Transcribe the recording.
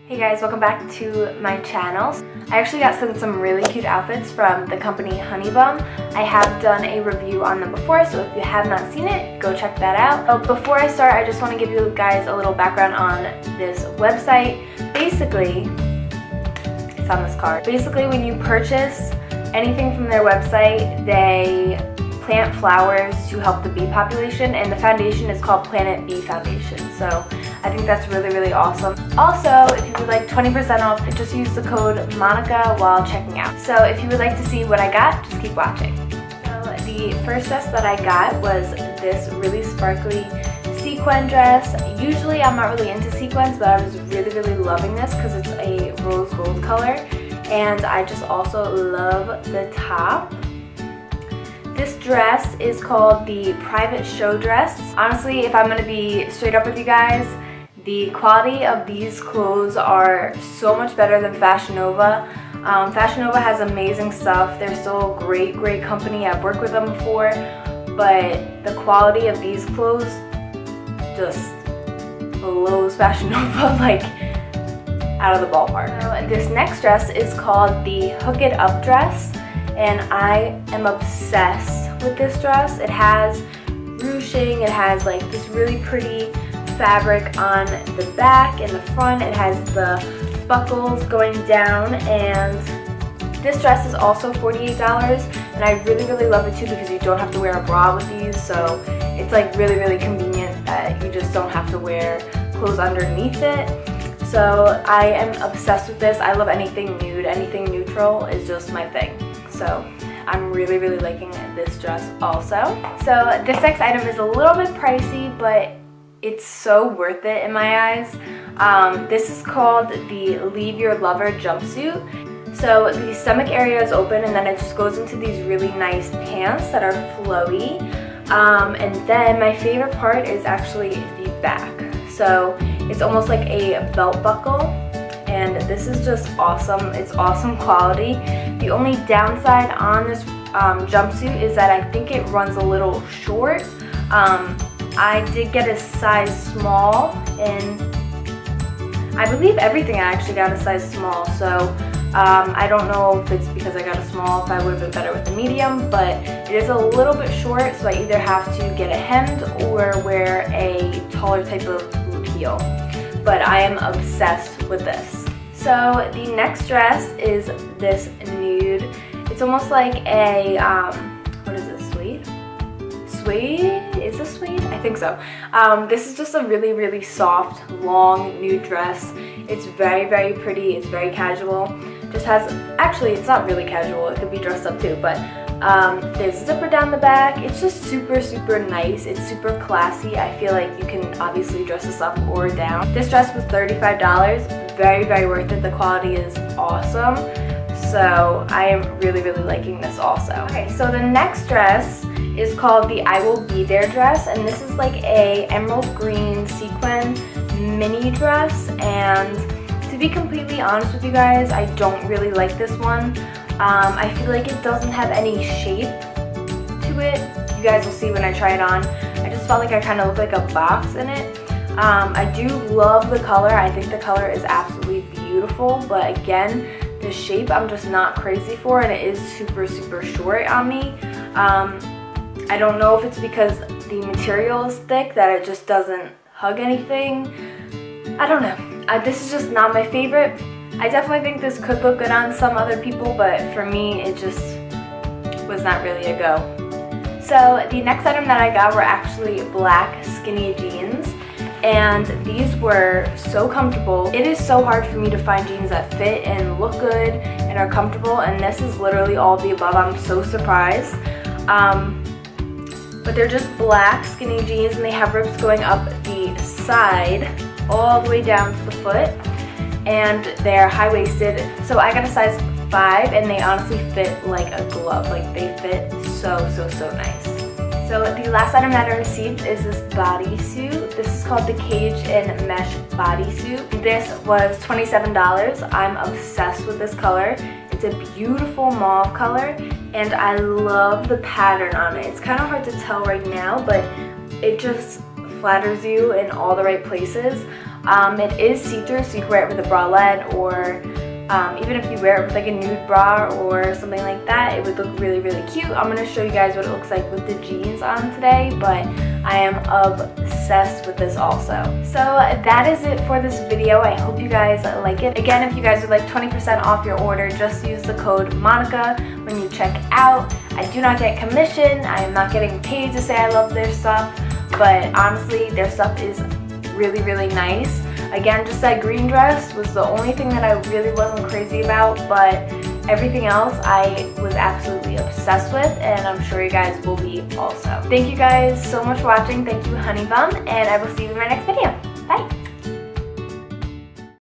Hey guys, welcome back to my channel. I actually got sent some really cute outfits from the company Honeybum. I have done a review on them before, so if you have not seen it, go check that out. But before I start, I just want to give you guys a little background on this website. Basically, it's on this card. Basically, when you purchase anything from their website, they plant flowers to help the bee population, and the foundation is called Planet Bee Foundation. So I think that's really, really awesome. Also, if you would like 20% off, just use the code Monica while checking out. So if you would like to see what I got, just keep watching. So the first dress that I got was this really sparkly sequin dress. Usually I'm not really into sequins, but I was really, really loving this because it's a rose gold color. And I just also love the top. This dress is called the Private Show Dress. Honestly, if I'm going to be straight up with you guys, the quality of these clothes are so much better than Fashionnova. Fashionnova has amazing stuff. They're still a great, great company. I've worked with them before, but the quality of these clothes just blows Fashionnova like out of the ballpark. So this next dress is called the Hook It Up dress, and I am obsessed with this dress. It has ruching, it has like this really pretty fabric on the back and the front, it has the buckles going down, and this dress is also $48, and I really, really love it too because you don't have to wear a bra with these, so it's like really, really convenient that you just don't have to wear clothes underneath it. So I am obsessed with this. I love anything nude, anything neutral is just my thing. So I'm really, really liking this dress also. So this next item is a little bit pricey, but it's so worth it in my eyes. This is called the Leave Your Lover jumpsuit. So the stomach area is open, and then it just goes into these really nice pants that are flowy. And then my favorite part is actually the back. So it's almost like a belt buckle, and this is just awesome. It's awesome quality. The only downside on this jumpsuit is that I think it runs a little short. I did get a size small, and I believe everything I actually got a size small, so I don't know if it's because I got a small, if I would have been better with a medium, but it is a little bit short, so I either have to get it hemmed or wear a taller type of boot heel. But I am obsessed with this. So the next dress is this nude. It's almost like a, what is this, suede? Suede? Is this suede? I think so. This is just a really, really soft, long nude dress. It's very, very pretty. It's very casual. Just has, actually it's not really casual. It could be dressed up too, but there's a zipper down the back. It's just super, super nice. It's super classy. I feel like you can obviously dress this up or down. This dress was $35. Very, very worth it. The quality is awesome. So I am really, really liking this also. Okay, so the next dress is called the I Will Be There dress, and this is like a emerald green sequin mini dress, and to be completely honest with you guys, I don't really like this one. I feel like it doesn't have any shape to it. You guys will see when I try it on. I just felt like I kind of look like a box in it. I do love the color. I think the color is absolutely beautiful, but again, the shape I'm just not crazy for, and it is super, super short on me. I don't know if it's because the material is thick that it just doesn't hug anything. I don't know. This is just not my favorite. I definitely think this could look good on some other people, but for me, it just was not really a go. So the next item that I got were actually black skinny jeans, and these were so comfortable. It is so hard for me to find jeans that fit and look good and are comfortable, and this is literally all of the above. I'm so surprised. But they're just black skinny jeans, and they have rips going up the side all the way down to the foot, and they're high-waisted. So I got a size 5, and they honestly fit like a glove. Like, they fit so, so, so nice. So the last item that I received is this bodysuit. This is called the Cage and Mesh bodysuit. This was $27. I'm obsessed with this color. It's a beautiful mauve color, and I love the pattern on it. It's kind of hard to tell right now, but it just flatters you in all the right places. It is see-through, so you can wear it with a bralette, or even if you wear it with like a nude bra or something like that, it would look really, really cute. I'm going to show you guys what it looks like with the jeans on today, but I am obsessed with this also. So that is it for this video. I hope you guys like it. Again, if you guys would like 20% off your order, just use the code MONICA when you check out. I do not get commission. I am not getting paid to say I love their stuff, but honestly, their stuff is really, really nice. Again, just that green dress was the only thing that I really wasn't crazy about, but everything else I was absolutely obsessed with, and I'm sure you guys will be also. Thank you guys so much for watching. Thank you, Honeybum, and I will see you in my next video. Bye!